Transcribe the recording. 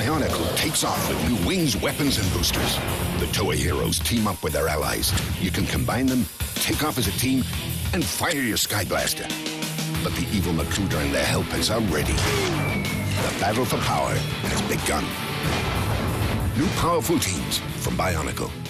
Bionicle takes off with new wings, weapons, and boosters. The Toei heroes team up with their allies. You can combine them, take off as a team, and fire your Sky Blaster. But the evil Macluder and their helpers are ready. The battle for power has begun. New powerful teams from Bionicle.